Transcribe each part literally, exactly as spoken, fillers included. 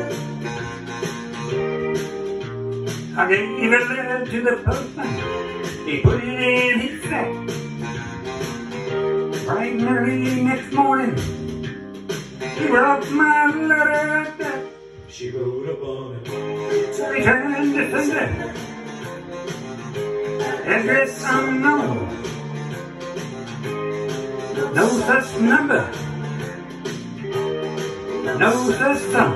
I gave a letter to the postman. He put it in his sack. Bright and early next morning, he brought my letter back. She wrote upon it, Return to sender, address unknown, no such number, no such song.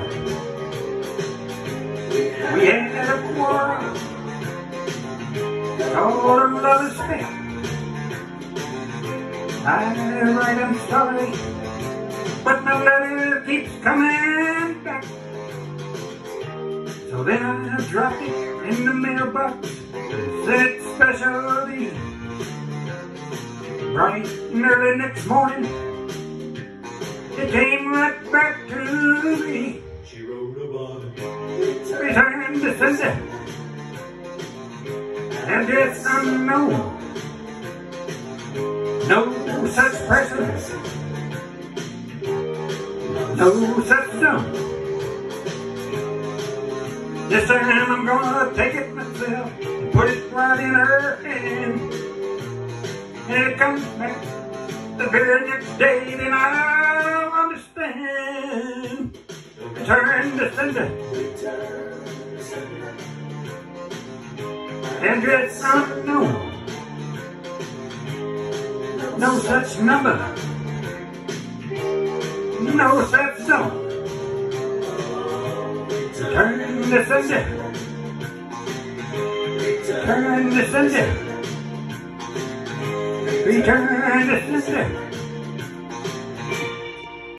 We had a quarrel, called a lover's fit. I write I'm sorry, but my letter keeps coming back. So then I dropped it in the mailbox and said it's specialty. Bright and early next morning, it came right back to me. she wrote upon it, Return to sender, address unknown, no such person, no such zone. This time I'm gonna take it myself and put it right in her hand. And it comes back the very next day, then I'll understand. Return to sender, address unknown, no such number, no such zone. Return to sender, return to sender, return to sender.